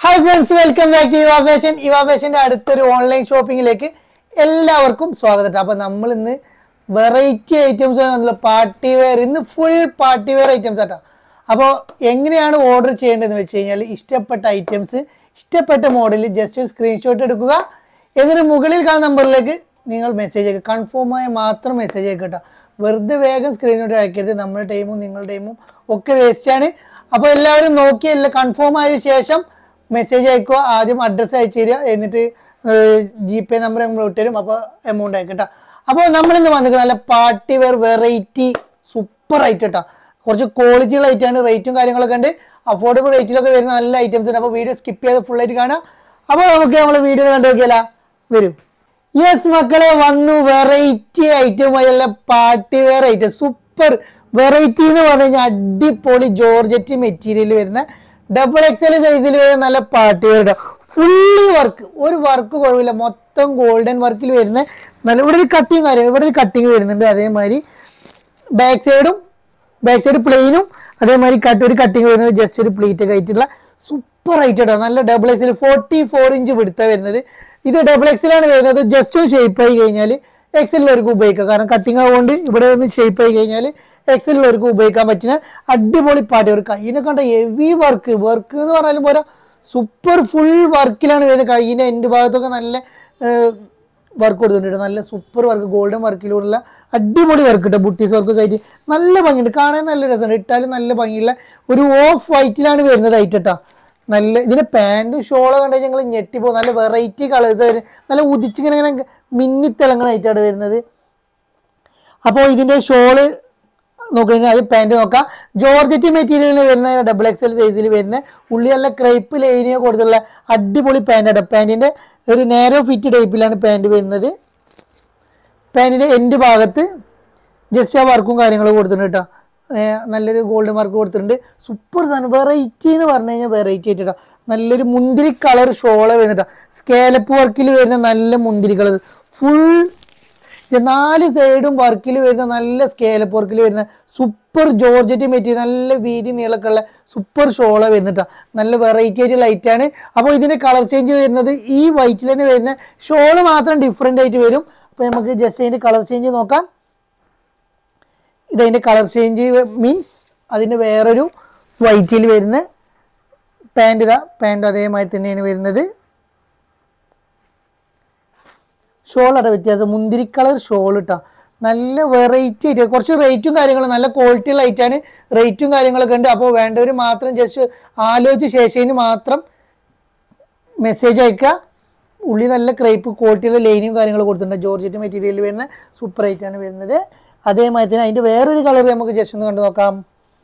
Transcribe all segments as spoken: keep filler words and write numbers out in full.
Hi friends, welcome back to Eva Fashion. Eva Fashion അടുത്തൊരു online ഷോപ്പിംഗിലേക്ക് എല്ലാവർക്കും സ്വാഗതം. അപ്പോൾ നമ്മൾ ഇന്ന് വെറൈറ്റി ഐറ്റംസ് ആണ് പാർട്ടി വെയർ ഇന്ന് ഫുൾ പാർട്ടി വെയർ ഐറ്റംസ് ആട്ടോ. അപ്പോൾ എങ്ങനെയാണ് ഓർഡർ ചെയ്യേണ്ടതെന്ന് വെച്ച് കഴിഞ്ഞാൽ ഇഷ്ടപ്പെട്ട ഐറ്റംസ് ഇഷ്ടപ്പെട്ട മോഡലിൽ ജസ്റ്റ് സ്ക്രീൻഷോട്ട് എടുക്കുക. എന്നിട്ട് മുകളിൽ കാണുന്ന നമ്പറിലേക്ക് നിങ്ങൾ മെസ്സേജ് അയക്കുക. കൺഫേം ആയി മാത്രം മെസ്സേജ് അയക്കുക കേട്ടോ. വെറുതെ വേഗം സ്ക്രീൻഷോട്ട് അയക്കരുത്. നമ്മുടെ ടൈമും നിങ്ങളുടെ ടൈമും ഒക്കെ വേസ്റ്റാണ്. അപ്പോൾ എല്ലാവരും നോക്കി എല്ലാം കൺഫേം ആയതിനു ശേഷം മെസ്സേജ് അയക്കുക. ആദ്യം അഡ്രസ്സ് അയച്ചു തരിക, എന്നിട്ട് ജി പേ നമ്പർ നമ്മൾ ഇട്ടുതരും. അപ്പോൾ എമൗണ്ട് അയക്കട്ടോ. അപ്പോൾ നമ്മളിന്ന് വന്നിട്ട് നല്ല party wear variety super item കേട്ടോ. കുറച്ച് ക്വാളിറ്റിയുള്ള ഐറ്റമാണ്, റേറ്റും കാര്യങ്ങളൊക്കെ ഉണ്ട്. അഫോർഡബിൾ റേറ്റിലൊക്കെ വരുന്ന നല്ല ഐറ്റംസ് ഉണ്ട്. അപ്പോൾ വീഡിയോ സ്കിപ്പ് ചെയ്ത് ഫുൾ ആയിട്ട് കാണാം. അപ്പോൾ നമുക്ക് നമ്മൾ വീഡിയോ കണ്ടു നോക്കിയാലോ, വരും. യെസ് മക്കളെ, വന്നു വെറൈറ്റി ഐറ്റവുമായുള്ള party wear item. Super variety എന്ന് പറഞ്ഞു കഴിഞ്ഞാൽ അടിപൊളി ജോർജറ്റ് മെറ്റീരിയൽ വരുന്ന ഡബിൾ എക്സൽ സൈസിൽ വരുന്ന നല്ല പാർട്ടി വെയർ. ഫുള്ളി വർക്ക്, ഒരു വർക്ക് കുഴപ്പമില്ല, മൊത്തം ഗോൾഡൻ വർക്കിൽ വരുന്ന നല്ല. ഇവിടെ ഒരു കട്ടിങ് കാര്യം ഇവിടെ ഒരു കട്ടിങ് വരുന്നുണ്ട്. അതേമാതിരി ബാക്ക് സൈഡും ബാക്ക് സൈഡ് പ്ലെയിനും അതേമാതിരി കട്ട് ഒരു കട്ടിങ് വരുന്നത് ജസ്റ്റ് ഒരു പ്ലീറ്റ് ഒക്കെ ആയിട്ടുള്ള സൂപ്പർ ആയിട്ടോ. നല്ല ഡബിൾ എക്സിൽ ഫോർട്ടി ഫോർ ഇഞ്ച് പിടുത്താണ് വരുന്നത്. ഇത് ഡബിൾ എക്സിലാണ് വരുന്നത്. ജസ്റ്റ് ഒന്ന് ഷേപ്പ് ആയി കഴിഞ്ഞാൽ എക്സലിലവർക്ക് ഉപയോഗിക്കാം. കാരണം കട്ടിങ് ആവുകൊണ്ട് ഇവിടെ ഒന്ന് ഷേപ്പ് ആയി കഴിഞ്ഞാൽ എക്സലിലവർക്ക് ഉപയോഗിക്കാൻ പറ്റുന്ന അടിപൊളി പാർട്ടി വർക്ക്. കയ്യിനെ കണ്ട ഹെവി വർക്ക് വർക്ക് എന്ന് പറഞ്ഞാലും പോരാ, സൂപ്പർ ഫുൾ വർക്കിലാണ് വരുന്നത്. കയ്യിൻ്റെ എൻ്റെ ഭാഗത്തൊക്കെ നല്ല വർക്ക് കൊടുത്തിട്ടുണ്ട്. നല്ല സൂപ്പർ വർക്ക് ഗോൾഡൻ വർക്കിലുള്ള അടിപൊളി വർക്ക് കിട്ടും. ബുട്ടീസ് വർക്ക് ആയിട്ട് നല്ല ഭംഗിയുണ്ട്, കാണാൻ നല്ല രസമുണ്ട്, ഇട്ടാലും നല്ല ഭംഗിയുള്ള ഒരു ഓഫ് വൈറ്റിലാണ് വരുന്നത് ഐറ്റട്ടാ. നല്ല ഇതിൻ്റെ പാൻറ്റും ഷോളോ കണ്ടു ഞങ്ങൾ ഞെട്ടിപ്പോകും. നല്ല വെറൈറ്റി കളേഴ്സ് വരുന്നത്, നല്ല ഉദിച്ചിങ്ങനെ ഇങ്ങനെ മിന്നിത്തിളങ്ങണായിട്ടാണ് വരുന്നത്. അപ്പോൾ ഇതിൻ്റെ ഷോള് നോക്കിക്കഴിഞ്ഞാൽ അത് പാൻറ്റ് നോക്കാം. ജോർജറ്റ് മെറ്റീരിയലിൽ വരുന്ന ഡബിൾ എക്സൽ സൈസിൽ വരുന്ന ഉള്ളി നല്ല ക്രൈപ്പ് ലൈനിയോ കൊടുത്തുള്ള അടിപൊളി പാൻറ്റാണ്. പാൻറ്റിൻ്റെ ഒരു നേരോ ഫിറ്റ് ടൈപ്പിലാണ് പാൻറ്റ് വരുന്നത്. പാൻറ്റിൻ്റെ എൻഡ് ഭാഗത്ത് ജസ്റ്റ് ആ വർക്കും കാര്യങ്ങളും കൊടുത്തിട്ടുണ്ട് കേട്ടോ. നല്ലൊരു ഗോൾഡൻ വർക്ക് കൊടുത്തിട്ടുണ്ട്. സൂപ്പർ സാധനം, വെറൈറ്റി എന്ന് പറഞ്ഞു കഴിഞ്ഞാൽ വെറൈറ്റി ആയിട്ട് കേട്ടോ. നല്ലൊരു മുന്തിരി കളർ ഷോള് വരുന്നുട്ടോ. സ്കാലപ്പ് വർക്കിൽ വരുന്ന നല്ല മുന്തിരി കളർ ഫുൾ നാല് സൈഡും വർക്കിൽ വരുന്ന നല്ല സ്കേലപ്പ് വർക്കിൽ വരുന്ന സൂപ്പർ ജോർജറ്റ് മെറ്റീരിയൽ, നല്ല വീതി നീളമൊക്കെ ഉള്ള സൂപ്പർ ഷോള് വരുന്നിട്ടാ. നല്ല വെറൈറ്റി ആയിട്ട് ലൈറ്റാണ്. അപ്പോൾ ഇതിൻ്റെ കളർ ചേഞ്ച് വരുന്നത് ഈ വൈറ്റിൽ തന്നെ വരുന്ന ഷോള് മാത്രം ഡിഫറെൻ്റ് ആയിട്ട് വരും. അപ്പോൾ നമുക്ക് ജസ്റ്റ് അതിൻ്റെ കളർ ചേഞ്ച് നോക്കാം. ഇതതിൻ്റെ കളർ ചേഞ്ച് മീൻസ് അതിൻ്റെ വേറൊരു വൈറ്റിൽ വരുന്ന പാൻറ്. ഇതാ പാൻറ് അതേമാതിരി തന്നെയാണ് വരുന്നത്. ഷോളാണ് വ്യത്യാസം, മുന്തിരി കളർ ഷോൾ ഇട്ടാ. നല്ല വെറൈറ്റി ആയിട്ട് കുറച്ച് റേറ്റും കാര്യങ്ങളും നല്ല ക്വാളിറ്റി ലൈറ്റാണ്. റേറ്റും കാര്യങ്ങളൊക്കെ ഉണ്ട്. അപ്പോൾ വേണ്ടവർ മാത്രം ജസ്റ്റ് ആലോചിച്ച് ശേഷം മാത്രം മെസ്സേജ് അയക്കുക. ഉള്ളി നല്ല ക്രൈപ്പ് ക്വാളിറ്റിയുള്ള ലൈനും കാര്യങ്ങളും കൊടുത്തിട്ടുണ്ട്. ജോർജറ്റ് മെറ്റീരിയൽ വരുന്ന സൂപ്പർ ആയിട്ടാണ് വരുന്നത്. അതേമാതിരി തന്നെ അതിൻ്റെ വേറൊരു കളർ നമുക്ക് ജസ്റ്റ് ഒന്ന് കണ്ടു നോക്കാം.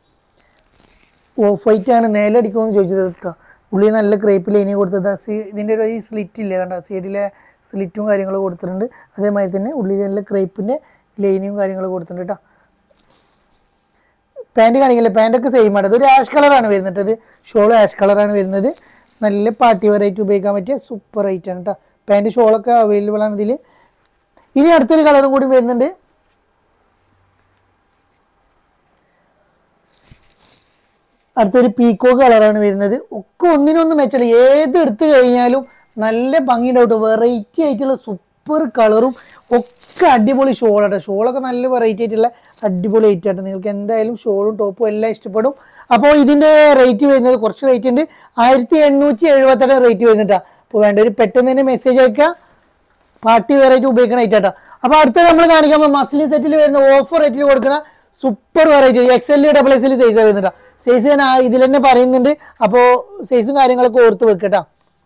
ഓഫ് വൈറ്റ് ആണ്, നേലടിക്കുമെന്ന് ചോദിച്ചത് കേട്ടോ. ഉള്ളി നല്ല ക്രൈപ്പ് ലൈനിങ് കൊടുത്തത്. സി ഇതിൻ്റെ ഒരു ഈ സ്ലിറ്റ് ഇല്ലേ കണ്ടോ, സൈഡിലെ സ്ലിറ്റും കാര്യങ്ങളും കൊടുത്തിട്ടുണ്ട്. അതേമാതിരി തന്നെ ഉള്ളിലുള്ള ക്രൈപ്പിൻ്റെ ലൈനിയും കാര്യങ്ങളും കൊടുത്തിട്ടുണ്ട് കേട്ടോ. പാൻറ്റ് കാണിക്കില്ല, പാൻറ്റൊക്കെ സെയിം ആണ്. ഇതൊരു ആഷ് കളറാണ് വരുന്നത്. ഇത് ഷോളും ആഷ് കളറാണ് വരുന്നത്. നല്ല പാർട്ടി വെറൈറ്റി ഉപയോഗിക്കാൻ പറ്റിയ സൂപ്പർ ഐറ്റാണ് കേട്ടോ. പാൻറ്റ് ഷോളൊക്കെ അവൈലബിൾ ആണ് ഇതിൽ. ഇനി അടുത്തൊരു കളറും കൂടി വരുന്നുണ്ട്. അടുത്തൊരു പീക്കോക്ക് കളറാണ് വരുന്നത്. ഒക്കെ ഒന്നിനൊന്നും മെച്ചല്ല, ഏത് എടുത്തു കഴിഞ്ഞാലും നല്ല ഭംഗിയുണ്ടാവും. വെറൈറ്റി ആയിട്ടുള്ള സൂപ്പർ കളറും ഒക്കെ അടിപൊളി ഷോളാട്ടോ. ഷോളൊക്കെ നല്ല വെറൈറ്റി ആയിട്ടുള്ള അടിപൊളി ഐറ്റാട്ടോ. നിങ്ങൾക്ക് എന്തായാലും ഷോളും ടോപ്പും എല്ലാം ഇഷ്ടപ്പെടും. അപ്പോൾ ഇതിൻ്റെ റേറ്റ് വരുന്നത് കുറച്ച് റേറ്റ് ഉണ്ട്. ആയിരത്തി എണ്ണൂറ്റി എഴുപത്തെട്ട് റേറ്റ് വരുന്നുട്ടാ. അപ്പോൾ വേണ്ടവർ പെട്ടെന്ന് തന്നെ മെസ്സേജ് അയക്കുക. പാർട്ടി വെറൈറ്റി ഉപയോഗിക്കണ ഐറ്റാട്ടോ. അപ്പോൾ അടുത്ത നമ്മൾ കാണിക്കുമ്പോൾ മസ്ലിൻ സെറ്റിൽ വരുന്ന ഓഫർ റേറ്റിൽ കൊടുക്കുന്ന super variety X L double X L size വരുന്നുണ്ടോ. സൈസ് ഞാൻ ഇതിൽ തന്നെ പറയുന്നുണ്ട്. അപ്പോൾ സൈസും കാര്യങ്ങളൊക്കെ ഓർത്ത് വെക്കട്ടോ.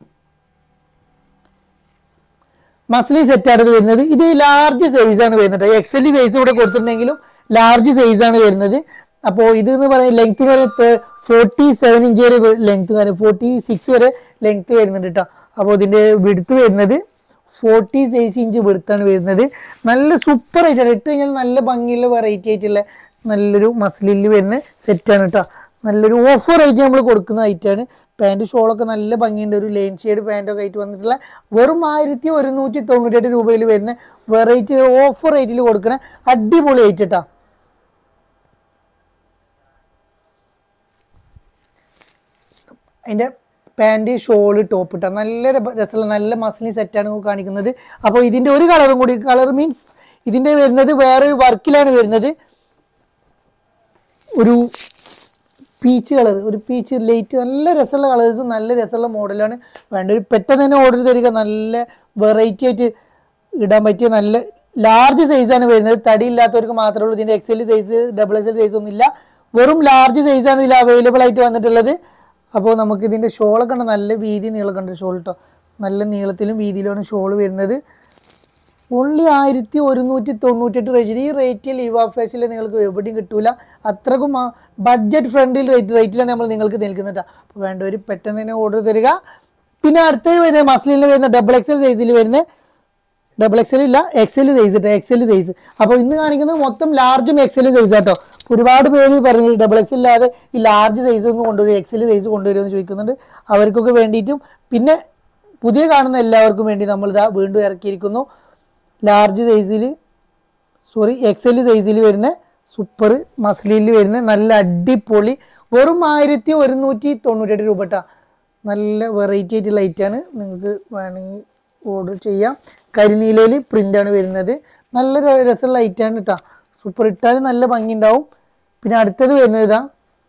മസ്ലിൻ സെറ്റാണ് ഇത് വരുന്നത്. ഇത് ലാർജ് സൈസാണ് വരുന്നത്. എക്സ് എൽ സൈസ് ഇവിടെ കൊടുത്തിട്ടുണ്ടെങ്കിലും ലാർജ് സൈസാണ് വരുന്നത്. അപ്പോൾ ഇത് എന്ന് പറയുന്നത് ലെങ്ത് വരെ ഫോർട്ടി സെവൻ ഇഞ്ച് വരെ ലെങ്ത് വരെ ഫോർട്ടി സിക്സ് വരെ ലെങ്ത് വരുന്നുണ്ട് കേട്ടോ. അപ്പോൾ ഇതിൻ്റെ വിടുത്ത് വരുന്നത് ഫോർട്ടി സിക്സ് ഇഞ്ച് വിടുത്താണ് വരുന്നത്. നല്ല സൂപ്പർ ആയിട്ടാണ്, ഇട്ട് കഴിഞ്ഞാൽ നല്ല ഭംഗിയുള്ള വെറൈറ്റി ആയിട്ടുള്ള നല്ലൊരു മസ്ലിനിൽ വരുന്ന സെറ്റാണ് കേട്ടോ. നല്ലൊരു ഓഫർ ആയിട്ട് നമ്മൾ കൊടുക്കുന്ന ഐറ്റാണ്. പാൻറ്റ് ഷോളൊക്കെ നല്ല ഭംഗിയുണ്ട്. ഒരു ലൈൻ ഷെയ്ഡ് പാൻറ്റൊക്കെ ആയിട്ട് വന്നിട്ടുള്ള വെറും ആയിരത്തി ഒരുന്നൂറ്റി തൊണ്ണൂറ്റെട്ട് രൂപയിൽ വരുന്ന വെറൈറ്റി ഓഫർ റേറ്റിൽ കൊടുക്കുന്ന അടിപൊളി ഐറ്റ് കേട്ടോ. അതിൻ്റെ പാൻറ് ഷോള് ടോപ്പ് ഇട്ട നല്ല രസമുള്ള നല്ല മസ്ലിൻ സെറ്റാണ് കാണിക്കുന്നത്. അപ്പോൾ ഇതിൻ്റെ ഒരു കളറും കൂടി, കളർ മീൻസ് ഇതിൻ്റെ വരുന്നത് വേറൊരു വർക്കിലാണ് വരുന്നത്. ഒരു പീച്ച് കളർ, ഒരു പീച്ച് ലൈറ്റ്, നല്ല രസമുള്ള കളേഴ്സും നല്ല രസമുള്ള മോഡലാണ്. വേണ്ട ഒരു പെട്ടെന്ന് തന്നെ ഓർഡർ തരിക. നല്ല വെറൈറ്റി ആയിട്ട് ഇടാൻ പറ്റിയ നല്ല ലാർജ് സൈസാണ് വരുന്നത്. തടി ഇല്ലാത്തവർക്ക് മാത്രമേ ഉള്ളൂ. ഇതിൻ്റെ X L size double X L size ഒന്നും ഇല്ല, വെറും ലാർജ് സൈസാണ് ഇതിൽ അവൈലബിൾ ആയിട്ട് വന്നിട്ടുള്ളത്. അപ്പോൾ നമുക്ക് ഇതിൻ്റെ ഷോളൊക്കെ ഉണ്ട്, നല്ല വീതി നീളമൊക്കെ ഉണ്ട് ഷോൾ കേട്ടോ. നല്ല നീളത്തിലും വീതിയിലുമാണ് ഷോൾ വരുന്നത്. ഓൺലി ആയിരത്തി ഒരുന്നൂറ്റി തൊണ്ണൂറ്റെട്ട് റേഞ്ചിൽ. ഈ റേറ്റിൽ ഇവാ ഫാഷനിൽ നിങ്ങൾക്ക് എവിടെയും കിട്ടൂല. അത്രക്കും ബഡ്ജറ്റ് ഫ്രണ്ട്ലി റേറ്റ് റേറ്റിലാണ് നമ്മൾ നിങ്ങൾക്ക് നിൽക്കുന്നത്. അപ്പോൾ വേണ്ടവർ പെട്ടെന്ന് തന്നെ ഓർഡർ തരിക. പിന്നെ അടുത്തത് വരുന്നത് മസ്ലിനിൽ വരുന്ന ഡബിൾ എക്സ് എൽ സൈസിൽ വരുന്ന, ഡബിൾ എക്സ് എൽ ഇല്ല എക്സ് എൽ സൈസ് കേട്ടോ, എക്സ് എൽ സൈസ്. അപ്പോൾ ഇന്ന് കാണിക്കുന്നത് മൊത്തം ലാർജും എക്സ് എൽ സൈസ് കേട്ടോ. ഒരുപാട് പേര് പറഞ്ഞു ഡബിൾ എക്സ് ഇല്ലാതെ ഈ ലാർജ് സൈസ് ഒന്ന് കൊണ്ടുവരും, എക്സ് എൽ സൈസ് കൊണ്ടുവരുമെന്ന് ചോദിക്കുന്നുണ്ട്. അവർക്കൊക്കെ വേണ്ടിയിട്ടും പിന്നെ പുതിയ കാണുന്ന എല്ലാവർക്കും വേണ്ടി നമ്മളിതാ വീണ്ടും ഇറക്കിയിരിക്കുന്നു. ലാർജ് സൈസിൽ സോറി എക്സ് എൽ സൈസിൽ വരുന്ന സൂപ്പർ മസ്ലിനിൽ വരുന്ന നല്ല അടിപൊളി വെറും ആയിരത്തി ഒരുന്നൂറ്റി തൊണ്ണൂറ്റെട്ട് രൂപ കേട്ടോ. നല്ല വെറൈറ്റി ആയിട്ട് ലൈറ്റാണ്, നിങ്ങൾക്ക് വേണമെങ്കിൽ ഓർഡർ ചെയ്യാം. കരിനീലയിൽ പ്രിൻ്റാണ് വരുന്നത്. നല്ല രസമുള്ള ലൈറ്റാണ് കേട്ടോ. സൂപ്പർ ഇട്ടാൽ നല്ല ഭംഗി ഉണ്ടാവും. പിന്നെ അടുത്തത് വരുന്നത് ഇതാ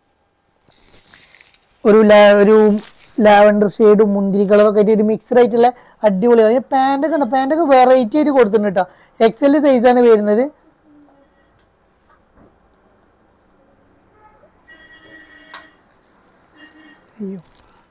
ഒരു ഒരു ലാവൻഡർ ഷെയ്ഡും മുന്തിരി കളറൊക്കെ ആയിട്ട് ഒരു മിക്സഡ് ആയിട്ടുള്ള അടിപൊളിയാണ്. പാൻറ്റൊക്കെ ഉണ്ട്, പാൻറ്റൊക്കെ വെറൈറ്റി ആയിട്ട് കൊടുത്തിട്ടുണ്ട് കേട്ടോ. എക്സ് എൽ സൈസാണ് വരുന്നത്. അയ്യോ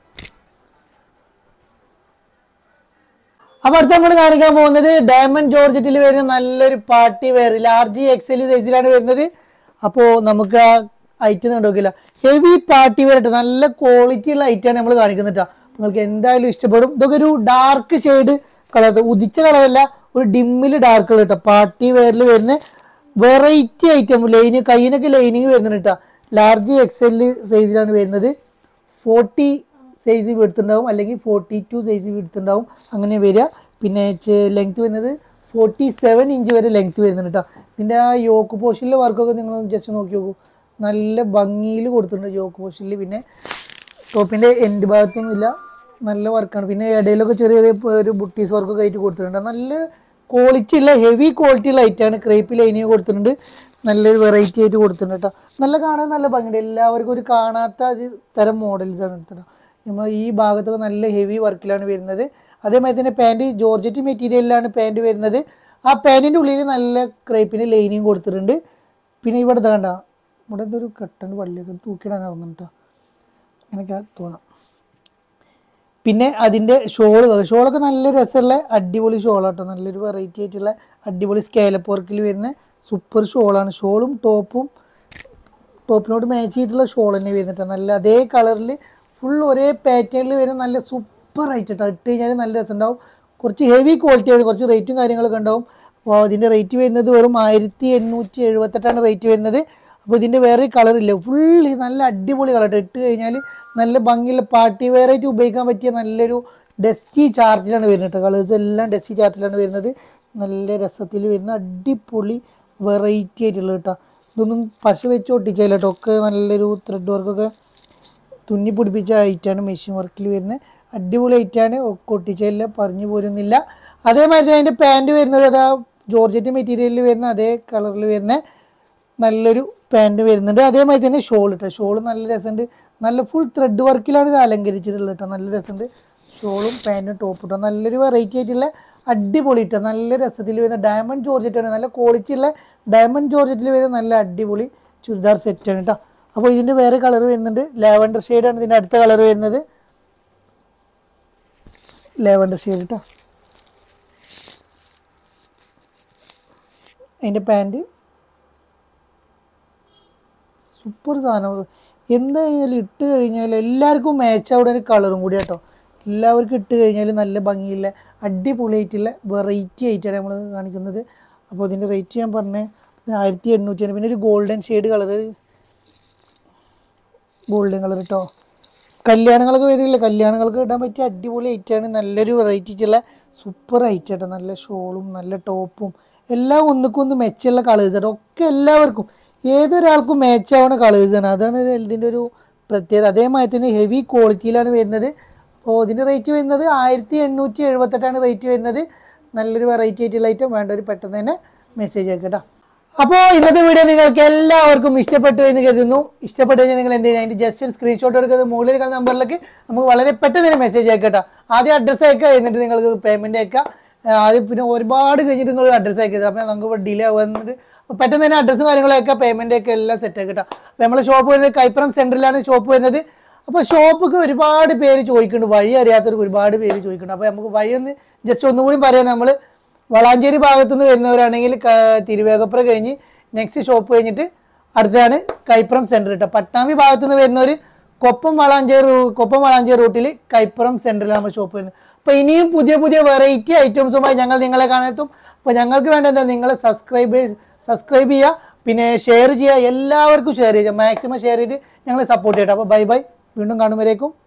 അപ്പോൾ അടുത്ത് നമ്മൾ കാണിക്കാൻ പോകുന്നത് ഡയമണ്ട് ജോർജറ്റിൽ വരുന്ന നല്ലൊരു party wear large X L സൈസിലാണ് വരുന്നത്. അപ്പോൾ നമുക്ക് ആ ഐറ്റം കണ്ടുനോക്കില്ല, ഹെവി പാർട്ടി വെയർ ഇട്ട് നല്ല ക്വാളിറ്റി ഉള്ള ഐറ്റമാണ് നമ്മൾ കാണിക്കുന്നത് കേട്ടോ. നിങ്ങൾക്ക് എന്തായാലും ഇഷ്ടപ്പെടും. ഇതൊക്കെ ഒരു ഡാർക്ക് ഷെയ്ഡ് കളർ, ഉദിച്ച കളറല്ല, ഒരു ഡിമ്മിൽ ഡാർക്ക് കളർ കേട്ടോ. പാർട്ടി വെയറിൽ വരുന്ന വെറൈറ്റി ഐറ്റം, ലൈന് കയ്യിനൊക്കെ ലൈനിങ് വരുന്നുണ്ട് കേട്ടോ. ലാർജ് എക്സ് എൽ സൈസിലാണ് വരുന്നത്. ഫോർട്ടി സൈസ് എടുത്തുണ്ടാവും, അല്ലെങ്കിൽ ഫോർട്ടി ടു സൈസ് എടുത്തുണ്ടാവും, അങ്ങനെ വരിക. പിന്നെ ലെങ്ത് വരുന്നത് ഫോർട്ടി സെവൻ ഇഞ്ച് വരെ ലെങ്ത് വരുന്നുണ്ട് കേട്ടോ. ഇതിൻ്റെ ആ യോക്ക് പോഷനിലെ വർക്കൊക്കെ നിങ്ങൾ ജസ്റ്റ് നോക്കി നോക്കൂ, നല്ല ഭംഗിയിൽ കൊടുത്തിട്ടുണ്ട് യോക്ക് പോഷനിൽ. പിന്നെ ടോപ്പിൻ്റെ എൻഡ് ഭാഗത്തൊന്നുമില്ല, നല്ല വർക്കാണ്. പിന്നെ ഇടയിലൊക്കെ ചെറിയ ചെറിയ ഒരു ബുട്ടീസ് വർക്കൊക്കെ ആയിട്ട് കൊടുത്തിട്ടുണ്ട്. നല്ല ക്വാളിറ്റി ഉള്ള ഹെവി ക്വാളിറ്റി ലൈറ്റാണ്. ക്രേപ്പ് ലൈനിങ് കൊടുത്തിട്ടുണ്ട്, നല്ലൊരു വെറൈറ്റി ആയിട്ട് കൊടുത്തിട്ടുണ്ട് കേട്ടോ. നല്ല കാണാൻ നല്ല ഭംഗിയുണ്ട്. എല്ലാവർക്കും ഒരു കാണാത്ത തരം മോഡൽസാണ് എടുത്തത്. നമ്മൾ ഈ ഭാഗത്തൊക്കെ നല്ല ഹെവി വർക്കിലാണ് വരുന്നത്. അതേമാതിരി തന്നെ പാൻറ് ജോർജറ്റ് മെറ്റീരിയലിലാണ് പാൻറ് വരുന്നത്. ആ പാൻറ്റിൻ്റെ ഉള്ളിൽ നല്ല ക്രേപ്പിന് ലൈനിങ് കൊടുത്തിട്ടുണ്ട്. പിന്നെ ഇവിടെ കണ്ട ഇവിടെ എന്തൊരു കട്ടൻ്റെ പള്ളിയൊക്കെ തൂക്കിയിടാനാവുന്നു കേട്ടോ, അങ്ങനെയൊക്കെ തോന്നാം. പിന്നെ അതിൻ്റെ ഷോള്, ഷോളൊക്കെ നല്ല രസമുള്ള അടിപൊളി ഷോളാട്ടോ. നല്ലൊരു വെറൈറ്റി ആയിട്ടുള്ള അടിപൊളി സ്കേലപ്പ് വർക്കിൽ വരുന്ന സൂപ്പർ ഷോളാണ്. ഷോളും ടോപ്പും ടോപ്പിനോട് മാച്ച് ചെയ്തിട്ടുള്ള ഷോൾ തന്നെ വരുന്നിട്ട് നല്ല അതേ കളറിൽ ഫുൾ ഒരേ പാറ്റേണിൽ വരുന്ന നല്ല സൂപ്പർ ആയിട്ടോ. ഇട്ട് കഴിഞ്ഞാൽ നല്ല രസം ഉണ്ടാവും. കുറച്ച് ഹെവി ക്വാളിറ്റി ആണ്, കുറച്ച് റേറ്റും കാര്യങ്ങളൊക്കെ ഉണ്ടാവും. അപ്പോൾ ഇതിൻ്റെ റേറ്റ് വരുന്നത് വെറും ആയിരത്തി എണ്ണൂറ്റി എഴുപത്തെട്ടാണ് റേറ്റ് വരുന്നത്. അപ്പോൾ ഇതിൻ്റെ വേറെ കളറില്ല, ഫുൾ നല്ല അടിപൊളി കളർ. ഇട്ട് കഴിഞ്ഞാൽ നല്ല ഭംഗിയുള്ള പാർട്ടി വെയർ ആയിട്ട് ഉപയോഗിക്കാൻ പറ്റിയ നല്ലൊരു ഡസ്റ്റി ചാർട്ടിലാണ് വരുന്നത് കേട്ടോ. കളേഴ്സ് എല്ലാം ഡസ്റ്റി ചാർട്ടിലാണ് വരുന്നത്. നല്ല രസത്തിൽ വരുന്ന അടിപൊളി വെറൈറ്റി ആയിട്ടുള്ള കേട്ടോ. ഇതൊന്നും പശ വെച്ച് ഒട്ടിച്ചില്ല കേട്ടോ, ഒക്കെ നല്ലൊരു ത്രെഡ് വർക്കൊക്കെ തുന്നി പിടിപ്പിച്ച ഐറ്റാണ് മെഷീൻ വർക്കിൽ വരുന്നത്. അടിപൊളി ഐറ്റാണ്, ഒക്കെ ഒട്ടിച്ചില്ല, പറഞ്ഞു പോരുന്നില്ല. അതേമാതിരി അതിൻ്റെ പാൻറ് വരുന്നത് അതാ ജോർജറ്റ് മെറ്റീരിയലിൽ വരുന്ന അതേ കളറിൽ വരുന്ന നല്ലൊരു പാൻറ് വരുന്നുണ്ട്. അതേമാതിരി തന്നെ ഷോൾ കേട്ടോ. ഷോൾ നല്ല രസമുണ്ട്, നല്ല ഫുൾ ത്രെഡ് വർക്കിലാണ് ഇത് അലങ്കരിച്ചിട്ടുള്ളത് കേട്ടോ. നല്ല രസമുണ്ട് ഷോളും പാൻറ്റും ടോപ്പ് കേട്ടോ. നല്ലൊരു വെറൈറ്റി ആയിട്ടുള്ള അടിപൊളി കേട്ടോ. നല്ല രസത്തിൽ വരുന്ന ഡയമണ്ട് ജോർജറ്റാണ്, നല്ല ക്വാളിറ്റി ഉള്ള ഡയമണ്ട് ജോർജറ്റിൽ വരുന്ന നല്ല അടിപൊളി ചുരിദാർ സെറ്റാണ് കേട്ടോ. അപ്പോൾ ഇതിൻ്റെ വേറെ കളർ വരുന്നുണ്ട്, ലാവൻഡർ ഷെയ്ഡാണ് ഇതിൻ്റെ അടുത്ത കളർ വരുന്നത്. ലാവൻഡർ ഷെയ്ഡ് കേട്ടോ. അതിൻ്റെ പാൻറ്റ് സൂപ്പർ സാധനം. എന്തായാലും ഇട്ട് കഴിഞ്ഞാൽ എല്ലാവർക്കും മാച്ച് ആവുന്ന ഒരു കളറും കൂടി കേട്ടോ. എല്ലാവർക്കും ഇട്ട് കഴിഞ്ഞാൽ നല്ല ഭംഗിയില്ല അടിപൊളിയായിട്ടുള്ള വെറൈറ്റി ആയിട്ടാണ് നമ്മൾ കാണിക്കുന്നത്. അപ്പോൾ ഇതിൻ്റെ റേറ്റ് ഞാൻ പറഞ്ഞത് ആയിരത്തി എണ്ണൂറ്റിയാണ്. പിന്നെ ഒരു golden shade colour, golden colour കേട്ടോ. കല്യാണങ്ങളൊക്കെ വരില്ല, കല്യാണങ്ങൾക്ക് ഇടാൻ പറ്റിയ അടിപൊളി ഐറ്റാണ്. നല്ലൊരു വെറൈറ്റി ആയിട്ടുള്ള സൂപ്പർ ഐറ്റം കേട്ടോ. നല്ല ഷോളും നല്ല ടോപ്പും എല്ലാം ഒന്നുക്കൊന്ന് മെച്ചുള്ള കളേഴ്സ് കേട്ടോ. ഒക്കെ എല്ലാവർക്കും ഏതൊരാൾക്കും മാച്ച് ആവുന്ന കളേഴ്സാണ്, അതാണ് ഇതിൻ്റെ ഒരു പ്രത്യേകത. അതേമാതിരി തന്നെ ഹെവി ക്വാളിറ്റിയിലാണ് വരുന്നത്. അപ്പോൾ ഇതിൻ്റെ റേറ്റ് വരുന്നത് ആയിരത്തി എണ്ണൂറ്റി എഴുപത്തെട്ടാണ് റേറ്റ് വരുന്നത്. നല്ലൊരു വെറൈറ്റി ആയിട്ടുള്ള ഐറ്റം വേണ്ടവർ പെട്ടെന്ന് തന്നെ മെസ്സേജ് ആക്കുക കേട്ടോ. അപ്പോൾ ഇന്നത്തെ വീഡിയോ നിങ്ങൾക്ക് എല്ലാവർക്കും ഇഷ്ടപ്പെട്ടു എന്ന് കരുതുന്നു. ഇഷ്ടപ്പെട്ടു കഴിഞ്ഞാൽ നിങ്ങൾ എന്ത് ചെയ്യുക, അതിൻ്റെ ജസ്റ്റ് ഒരു സ്ക്രീൻഷോട്ട് എടുക്കുന്നത് മുകളിൽ കാണുന്ന നമ്പറിലേക്ക് നമുക്ക് വളരെ പെട്ടെന്ന് തന്നെ മെസ്സേജ് അയക്കുക കേട്ടോ. ആദ്യം അഡ്രസ്സ് അയക്കുക, എന്നിട്ട് നിങ്ങൾക്ക് പേയ്മെൻറ്റ് അയക്കുക. ആദ്യം പിന്നെ ഒരുപാട് കഴിഞ്ഞിട്ട് നിങ്ങൾ അഡ്രസ്സ് അയക്കുക. അപ്പോൾ നമുക്ക് ഡിലേ ആവുന്നത്. അപ്പോൾ പെട്ടെന്ന് തന്നെ അഡ്രസ്സും കാര്യങ്ങളൊക്കെ പേയ്മെൻ്റ് ഒക്കെ എല്ലാം സെറ്റ് ആക്കുക കേട്ടോ. അപ്പോൾ നമ്മളെ ഷോപ്പ് വരുന്നത് കൈപ്പുറം സെൻറ്ററിലാണ് ഷോപ്പ് വരുന്നത്. അപ്പോൾ ഷോപ്പൊക്കെ ഒരുപാട് പേര് ചോദിക്കുന്നുണ്ട്, വഴി അറിയാത്തവർക്ക് ഒരുപാട് പേര് ചോദിക്കുന്നുണ്ട്. അപ്പോൾ നമുക്ക് വഴി ഒന്ന് ജസ്റ്റ് ഒന്നുകൂടി പറയുകയാണ്. നമ്മൾ വളാഞ്ചേരി ഭാഗത്തു നിന്ന് വരുന്നവരാണെങ്കിൽ തിരുവേഗപ്പുറം കഴിഞ്ഞ് നെക്സ്റ്റ് ഷോപ്പ് കഴിഞ്ഞിട്ട് അടുത്താണ് കൈപ്പുറം സെൻറ്റർ കേട്ടോ. പട്ടാമ്പി ഭാഗത്തു നിന്ന് വരുന്നവർ കൊപ്പം വളാഞ്ചേരി കൊപ്പം വളാഞ്ചേരി റൂട്ടിൽ കൈപ്പുറം സെൻറ്ററിലാണ് നമ്മൾ ഷോപ്പ് വരുന്നത്. അപ്പോൾ ഇനിയും പുതിയ പുതിയ വെറൈറ്റി ഐറ്റംസുമായി ഞങ്ങൾ നിങ്ങളെ കാണാനെത്തും. അപ്പോൾ ഞങ്ങൾക്ക് വേണ്ട എന്താ, നിങ്ങൾ സബ്സ്ക്രൈബ് സബ്സ്ക്രൈബ് ചെയ്യുക, പിന്നെ ഷെയർ ചെയ്യുക, എല്ലാവർക്കും ഷെയർ ചെയ്യുക, മാക്സിമം ഷെയർ ചെയ്ത് ഞങ്ങളെ സപ്പോർട്ട് ചെയ്യട്ടെ. അപ്പോൾ ബൈ ബൈ, വീണ്ടും കാണുമ്പോഴേക്കും